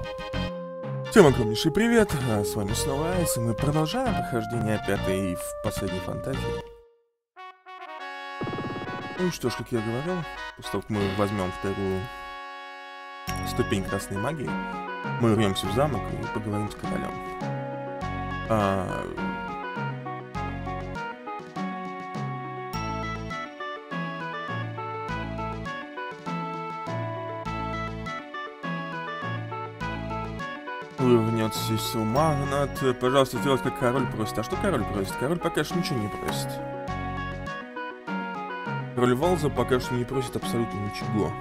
Всем огромнейший привет, с вами снова Айс, и мы продолжаем прохождение пятой и последней фантазии. Ну что ж, как я говорил, после того, как мы возьмем вторую ступень красной магии, мы вернемся в замок и поговорим с королем. Вернется с ума, надо, пожалуйста, сделать, как король просит. А что король просит? Король пока что ничего не просит. Король Валза пока что не просит абсолютно ничего.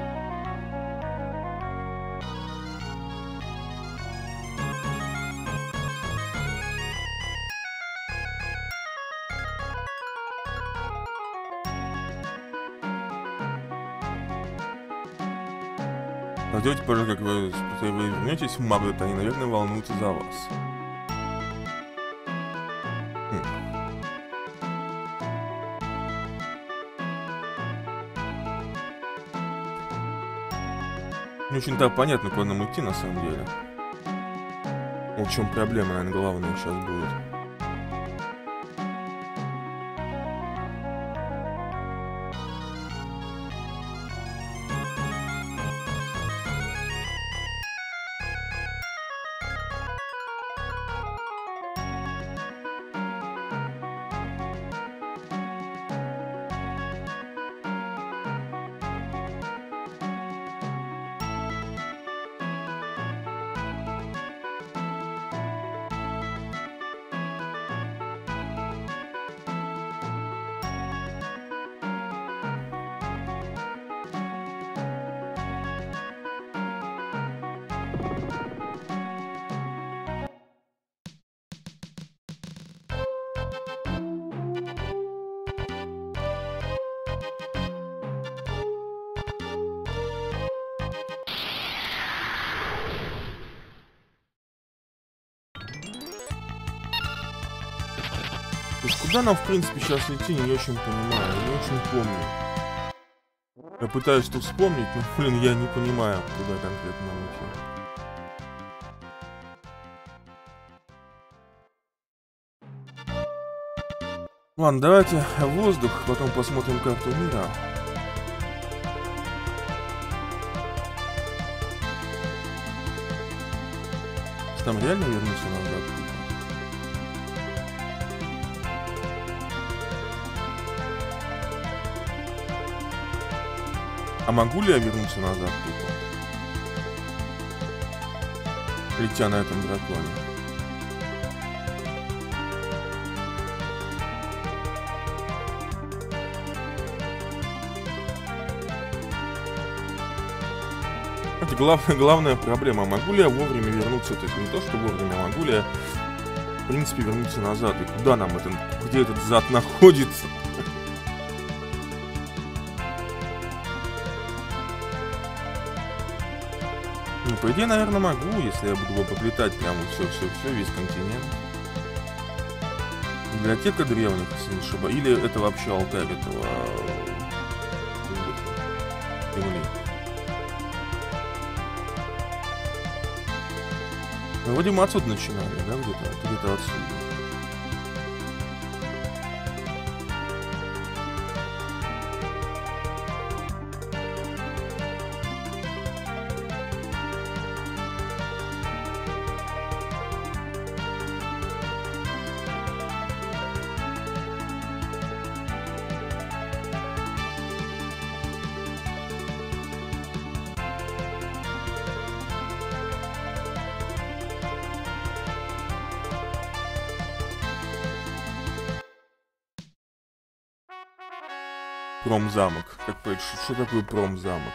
Сделайте, пожалуйста, как вы вернетесь в Магнат, они, наверное, волнуются за вас. Не очень-то понятно, куда нам идти, на самом деле. В чем проблема, наверное, главная сейчас будет. То есть куда нам, в принципе, сейчас идти, не очень понимаю, не очень помню. Я пытаюсь тут вспомнить, но, блин, я не понимаю, куда конкретно нам идти. Ладно, давайте воздух, потом посмотрим карту мира. Там реально вернуться назад? А могу ли я вернуться назад тупо? Летя на этом драконе. Это главная проблема. Могу ли я вовремя вернуться? То есть не то, что вовремя, могу ли я, в принципе, вернуться назад? И куда нам это, где этот зад находится? Ну, по идее, наверное, могу, если я буду облетать прямо все, весь континент. Библиотека древних, если не ошибаюсь. Или это вообще алтарь этого земли. Ну, вроде мы отсюда начинали, да, где-то отсюда. Промзамок. Как понять, что такое промзамок?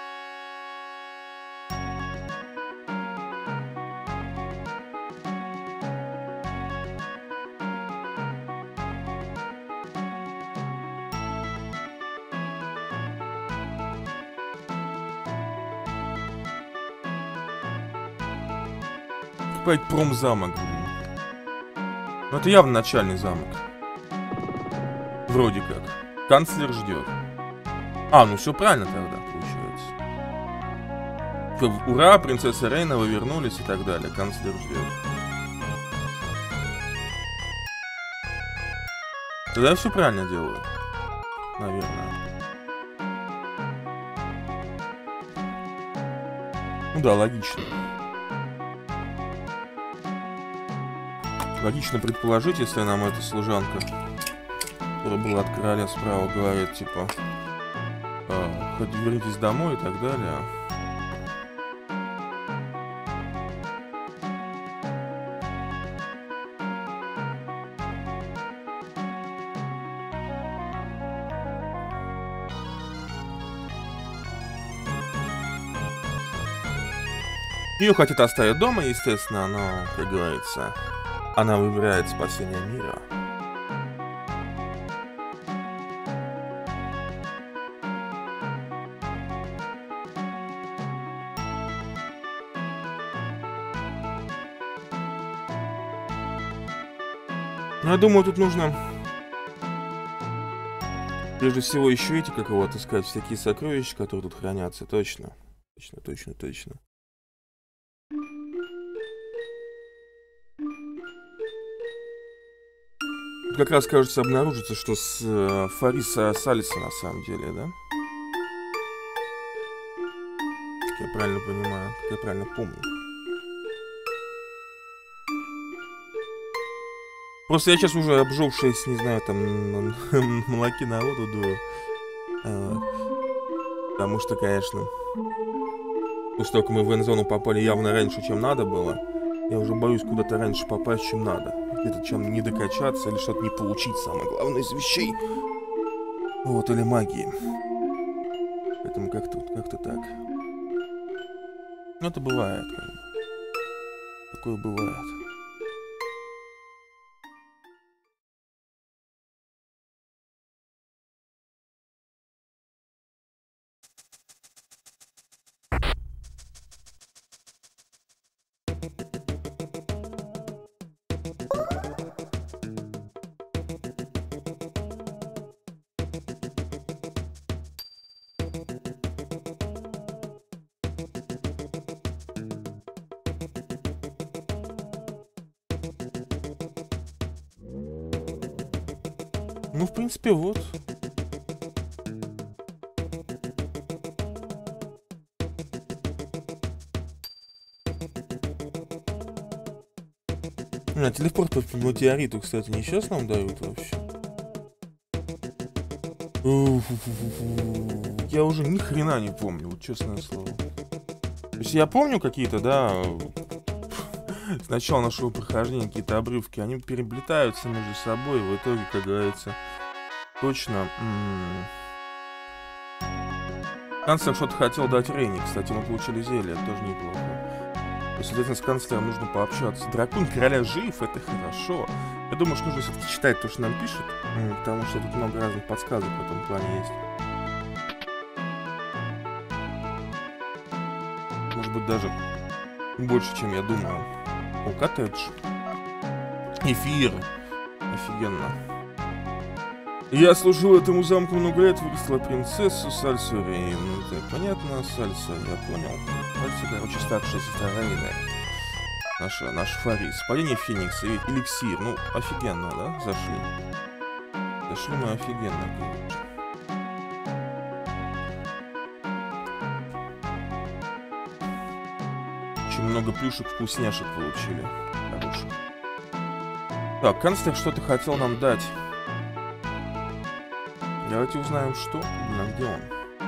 Как понять, промзамок, блин. Ну это явно начальный замок. Вроде как. Канцлер ждет. А, ну все правильно тогда, получается. Ура, принцесса Рейна, вы вернулись и так далее. Канцлер ждет. Тогда я все правильно делаю. Наверное. Ну да, логично. Логично предположить, если нам эта служанка, которая была от короля справа, говорит, типа, хоть вернитесь домой и так далее. Ее хотят оставить дома, естественно, но, как говорится, она выбирает спасение мира. Я думаю, тут нужно прежде всего еще эти, как его отыскать, всякие сокровища, которые тут хранятся. Точно. Точно. Как раз, кажется, обнаружится, что с Фариса Салиса на самом деле, да? Как я правильно понимаю, как я правильно помню. Просто я сейчас уже обжёгшись, не знаю, там, молоки на воду дую. Потому что, конечно, после того, как мы в N-зону попали явно раньше, чем надо было, я уже боюсь куда-то раньше попасть, чем надо. Где-то чем не докачаться или что-то не получить, самое главное из вещей. Вот, или магии. Поэтому как-то так. Ну, это бывает, как бы. Такое бывает. Ну, в принципе, вот. Телепорт по метеориту, кстати, не сейчас нам дают вообще. Я уже ни хрена не помню, вот честное слово. То есть я помню какие-то, да, с начала нашего прохождения какие-то обрывки, они переплетаются между собой, и в итоге, как говорится, точно... Канцлер что-то хотел дать Рейне, кстати, мы получили зелье, это тоже неплохо. То есть, соответственно, с канцлером нужно пообщаться. Дракон короля жив, это хорошо. Я думаю, что нужно все-таки читать то, что нам пишут, потому что тут много разных подсказок в этом плане есть. Может быть, даже больше, чем я думаю. О, коттедж. Эфир. Офигенно. Я служил этому замку много лет, вырастила принцессу Сальсу Рейн. Это понятно, Сальса, я понял. Сальса, короче, старшая сестра Рейны. Наш Фарис. Падение Феникса, эликсир. Ну, офигенно, да? Зашли. Зашли мы офигенно, конечно. Очень много плюшек, вкусняшек получили. Хороших. Так, канцлер что-то хотел нам дать. Давайте узнаем, что. Блин, где он?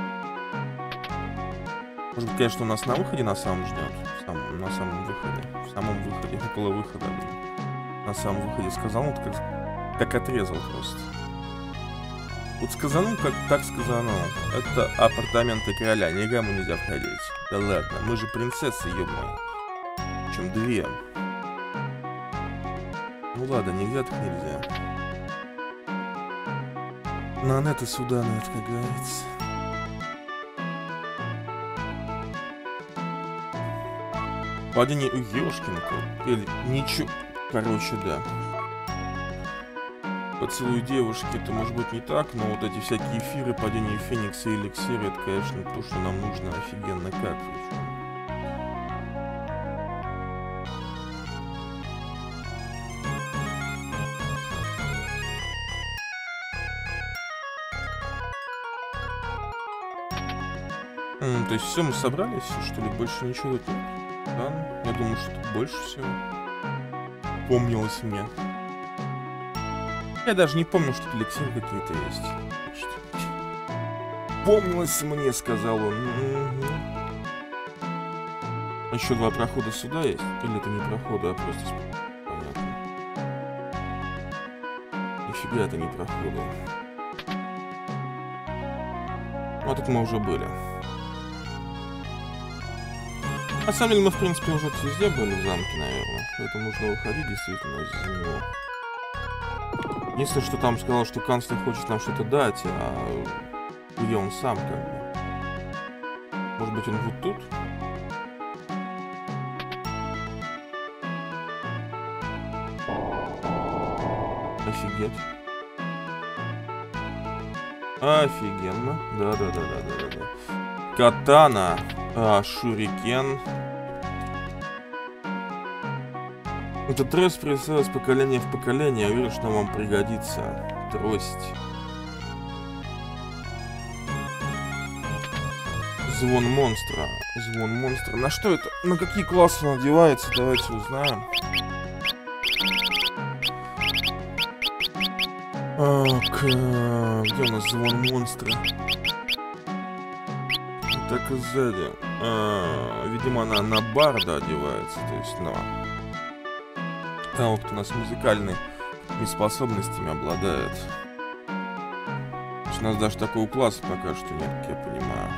Может быть, конечно, у нас на выходе на самом ждет. На самом выходе. В самом выходе, около выхода, блин. На самом выходе сказанул, как отрезал просто. Вот сказанул, как так сказанул. Это апартаменты короля, никому нельзя входить. Да ладно, мы же принцессы, ё-моё. Причем две. Ну ладно, нельзя так нельзя. На это сюда, на это, как говорится. Падение у Ёшкинка. Или ничего. Короче, да. Поцелуй девушки, это может быть не так, но вот эти всякие эфиры, падение Феникса и эликсиры, это, конечно, то, что нам нужно офигенно как причем. То есть все, мы собрались, что ли? Больше ничего тут нет? Да? Я думаю, что тут больше всего. Помнилось мне. Я даже не помню, что тут эликсиры какие-то есть. Помнилось мне, сказал он. Еще 2 прохода сюда есть? Или это не проходы, а просто... Понятно. Нифига это не проходы. А тут мы уже были. На самом деле мы, в принципе, уже везде были в замке, наверное. Поэтому нужно выходить действительно из него. Единственное, что там сказал, что канцлер хочет нам что-то дать, а где он сам, как бы. Может быть, он вот тут? Офигеть. Офигенно. Да. Катана. Шурикен. Этот трость пересылается с поколения в поколение. Я уверен, что вам пригодится. Трость. Звон монстра. Звон монстра. На что это? На какие классы он одевается? Давайте узнаем. Где у нас звон монстра? Так и сзади. Видимо, она на барда одевается. То есть, там вот у нас музыкальными способностями обладает. У нас даже такого класса пока что нет, как я понимаю.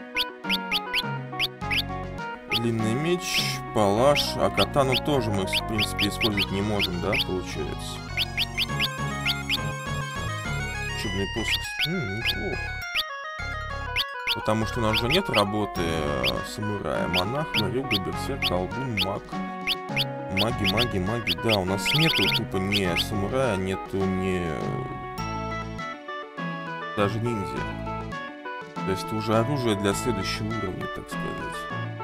Длинный меч, палаш, а катану тоже мы, в принципе, использовать не можем, да, получается? Учебный посох. Неплохо. Потому что у нас же нет работы самурая. Монах, варюга, берсерк, колдун, маг. Маги. Да, у нас нету тупо ни самурая, нету ни... даже ниндзя. То есть это уже оружие для следующего уровня, так сказать.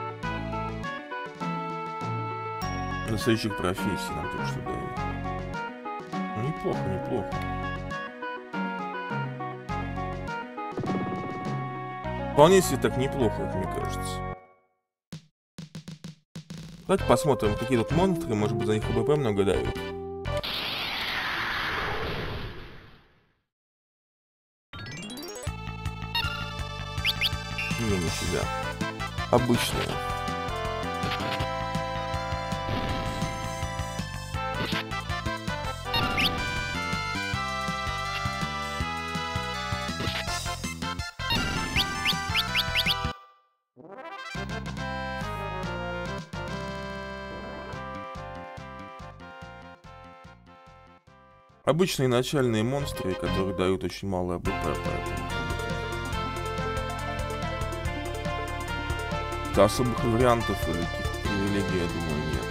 Для следующих профессий нам тут что дают. Неплохо. Вполне себе так неплохо, как мне кажется. Давайте посмотрим, какие тут монстры, может быть, за них ХП много дают. Нифига. Обычные. Обычные начальные монстры, которые дают очень мало АБП, поэтому... особых вариантов или каких-то привилегий, я думаю, нет.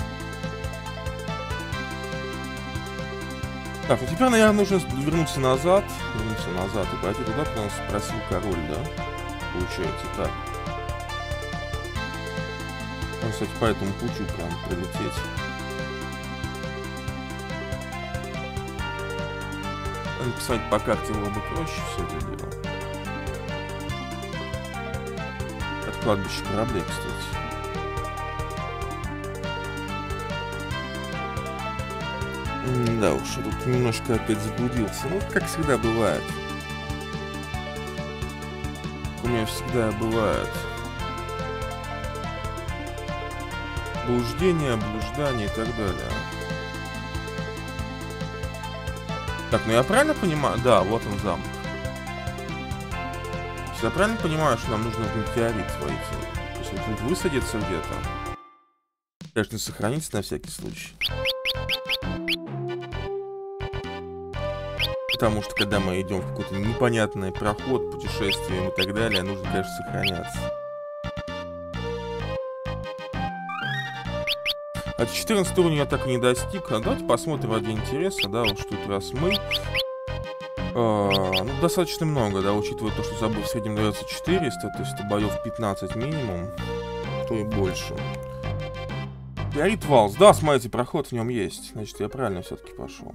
Так, ну теперь, наверное, нужно вернуться назад и пойти туда, куда нас спросил король, да? Получается так. Он, кстати, по этому пути прям прилететь. Написать по карте было бы проще все это дело. От кладбища кораблей, кстати. Да уж, я тут немножко опять заблудился. Ну, как всегда бывает. У меня всегда бывает. Блуждение, блуждание и так далее. Так, ну я правильно понимаю? Да, вот он замок. Я правильно понимаю, что нам нужно в метеорит войти? То есть вот тут высадиться где-то. Конечно, сохраниться на всякий случай. Потому что когда мы идем в какой-то непонятный проход, путешествие и так далее, нужно, конечно, сохраняться. А 14 уровня я так и не достиг. А давайте посмотрим ради интереса, да, вот что тут раз мы. Ну, достаточно много, да, учитывая то, что забыл в среднем дается 400, то есть боев 15 минимум, то и больше. Горит Валс. Да, смотрите, проход в нем есть. Значит, я правильно все-таки пошел.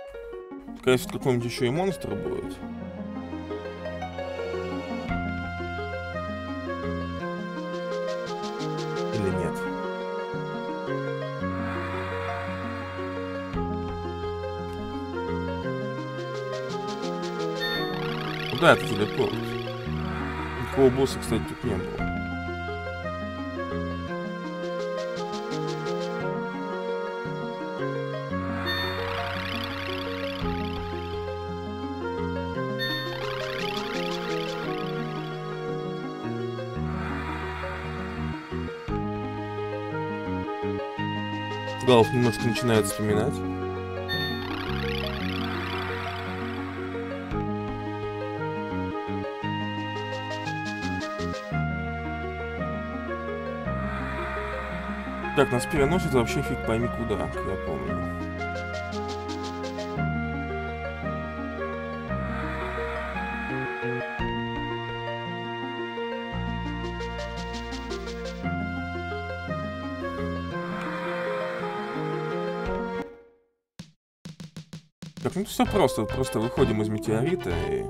Конечно, какой-нибудь еще и монстр будет. Да, это телепорт. Никакого босса, кстати, тут не было. Галф немножко начинает вспоминать. Так, нас переносит вообще фиг пойми куда, как я помню. Так, ну все просто. Просто выходим из метеорита и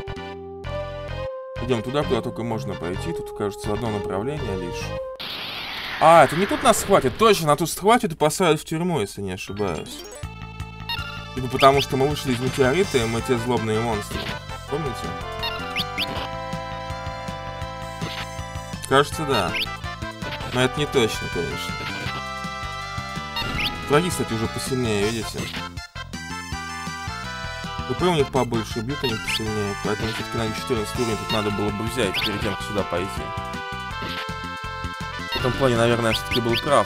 идем туда, куда только можно пойти. Тут, кажется, одно направление лишь. А, это не тут нас схватит. Точно, а тут схватит и посадят в тюрьму, если не ошибаюсь. Типа потому, что мы вышли из метеорита, и мы те злобные монстры. Помните? Кажется, да. Но это не точно, конечно. Враги, кстати, уже посильнее, видите? ХП у них побольше, бьют они посильнее. Поэтому все-таки на 14 уровень тут надо было бы взять перед тем, как сюда пойти. В этом плане, наверное, я все-таки был прав.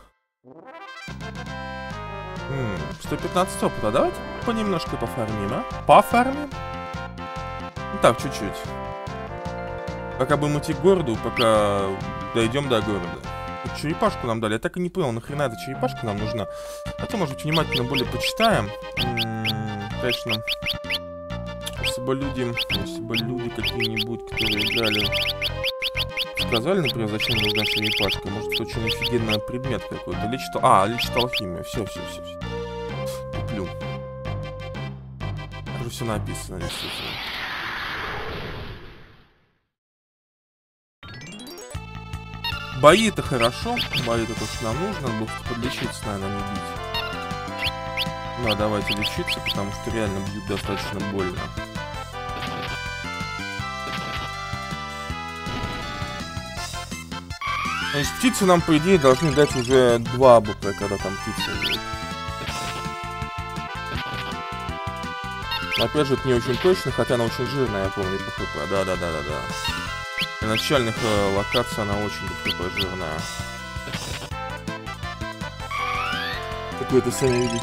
115 опыта. Давайте понемножку пофармим, а? Пофармим? Ну так, чуть-чуть. Пока будем идти к городу, пока дойдем до города. Тут черепашку нам дали. Я так и не понял, нахрена эта черепашка нам нужна. Хотя, может быть, внимательно более почитаем. Конечно. Если бы люди какие-нибудь, которые играли, сказали, например, зачем нужна черепашка, может, это очень офигенный предмет какой-то. Лечит алхимию. Все. Туплю. Уже все написано, действительно. Бои это хорошо. Бои это то, что нам нужно. Надо будет подлечиться, наверное, не бить. Ну, а давайте лечиться, потому что реально бьют достаточно больно. Значит, птицы нам, по идее, должны дать уже 2 АБП, когда там птицы будут. Опять же, это не очень точно, хотя она очень жирная, я помню, по ХП. Да. Для начальных локаций она очень по ХП жирная. Как вы это сами видите.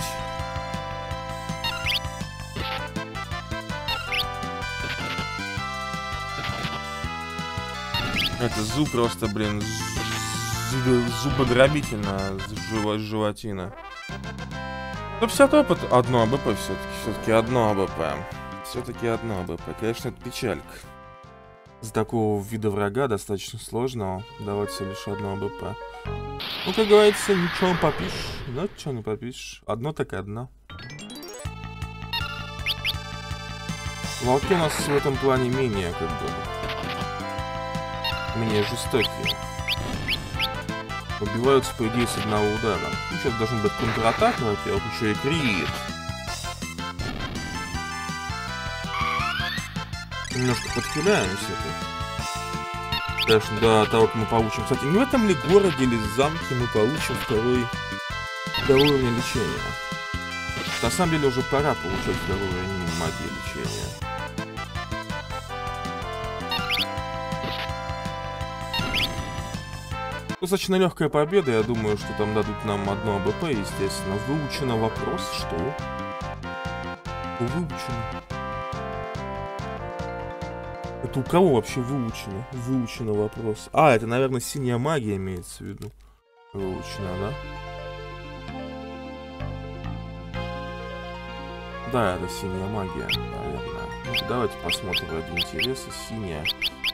Это зуб просто, блин, зубодробительно, животина. 150 опыт, одно АБП все-таки одно АБП. Все-таки одно АБП. Конечно, это печалька. За такого вида врага достаточно сложного давать всего лишь одно АБП. Ну, как говорится, ничего не попишешь. Ну, ничего не попишешь. Одно так одно. Волки у нас в этом плане менее, как бы, менее жестокие. Убиваются, по идее, с одного удара. Ну, сейчас должен быть контратака, во-первых, еще и крит. Немножко подхиляемся тут. Конечно, до того, как мы получим... Кстати, не в этом ли городе или замке мы получим второй уровень лечения? На самом деле уже пора получать второй уровень магии лечения. Достаточно легкая победа, я думаю, что там дадут нам одно АБП, естественно. Выучено вопрос, что? Выучено. Это у кого вообще выучено? Выучено вопрос. А, это, наверное, синяя магия имеется в виду. Выучено, да? Да, это синяя магия, наверное. Ну-ка, давайте посмотрим ради интереса. Синяя.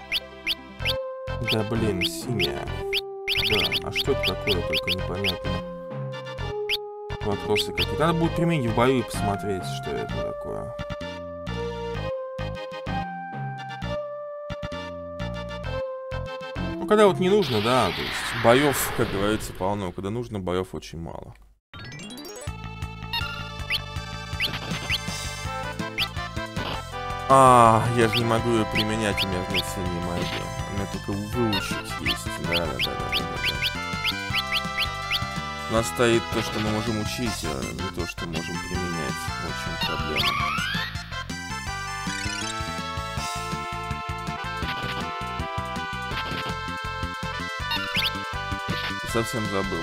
Да, блин, синяя. Да, а что это такое, только непонятно. Вопросы какие-то. Надо будет применить в бою и посмотреть, что это такое. Ну, когда вот не нужно, да, то есть боев, как говорится, полно. Когда нужно, боев очень мало. Я же не могу ее применять, у меня нет синей магии. У меня только выучить есть. Да. У нас стоит то, что мы можем учить, а не то, что можем применять. Вот в чем проблема. Совсем забыл.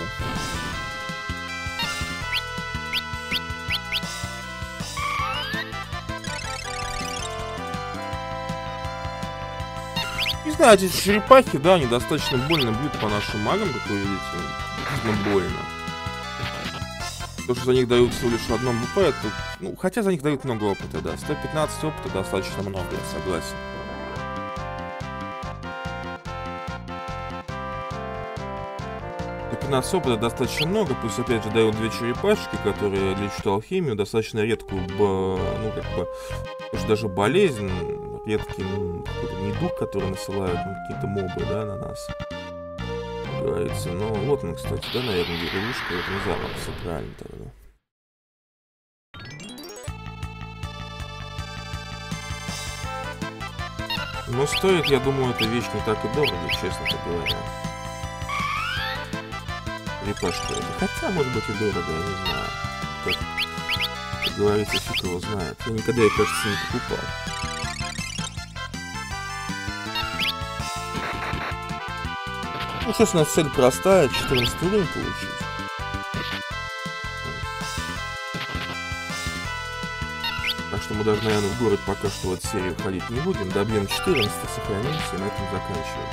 Не знаю, эти черепахи, да, они достаточно больно бьют по нашим магам, как вы видите. Действительно больно. То, что за них дают всего лишь одно БП, это... Ну, хотя за них дают много опыта, да. 115 опыта достаточно много, я согласен. Опыта достаточно много, пусть опять же дают 2 черепашки, которые лечат алхимию, достаточно редкую, ну как бы, уже даже болезнь, редкий, какой-то недуг, который насылают какие-то мобы, да, на нас, как говорится. Но вот он, кстати, да, наверное, деревушка, в этом замок, все правильно тогда. Но стоит, я думаю, эта вещь не так и дорого, честно говоря. Черепашка это. Хотя, может быть, и дорого, я не знаю. Как говорится, фиг его знает. Я никогда, я, кажется, не покупал. Ну, сейчас у нас цель простая, 14 уровень получить. Так что мы даже, наверное, в город пока что в эту серию ходить не будем. Добьем 14, сохранимся и на этом заканчиваем.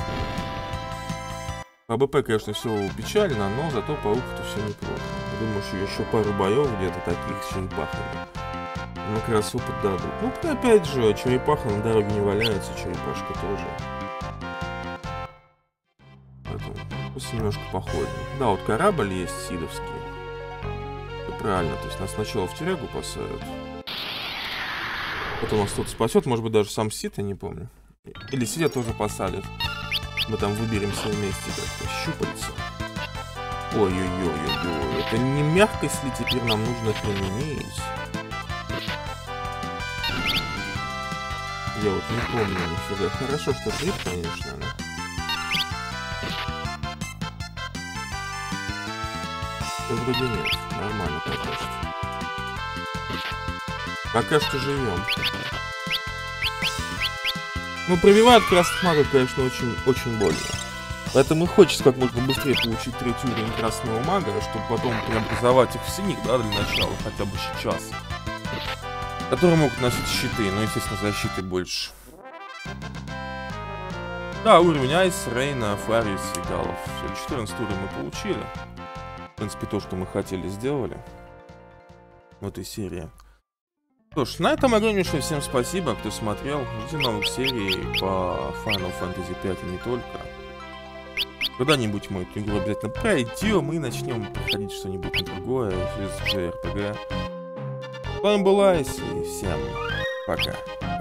По БП, конечно, все печально, но зато по опыту все неплохо. Думаю, что еще пару боев где-то таких с черепахами. Ну, как раз опыт дадут. Ну, опять же, черепаха на дороге не валяется, черепашка тоже. Поэтому пусть немножко походим. Да, вот корабль есть сидовский. Это правильно, то есть нас сначала в тюрягу посадят. Потом нас кто-то спасет, может быть, даже сам Сид, я не помню. Или Сидя тоже посадят. Мы там выберемся вместе как-то. Щупальца. Ой-ой-ой-ой-ой. Это не мягкость ли теперь нам нужно применить? Я вот не помню нифига. Хорошо, что гриб, конечно, но... Да вроде нет. Нормально пока что. Пока что живем. Ну, пробивают красных магов, конечно, очень больно. Поэтому и хочется как можно быстрее получить 3-й уровень красного мага, чтобы потом преобразовать их в синих, да, для начала, хотя бы сейчас. Которые могут носить щиты, но, естественно, защиты больше. Да, уровень Айс, Рейна, Фарис и Галов. Все, 14 уровень мы получили. В принципе, то, что мы хотели, сделали в этой серии. Что ж, на этом огромнейшее всем спасибо, кто смотрел. Ждите новых серий по Final Fantasy 5 и не только. Когда-нибудь мы эту игру обязательно пройдем и начнем проходить что-нибудь другое из JRPG. С вами был Айс, и всем пока.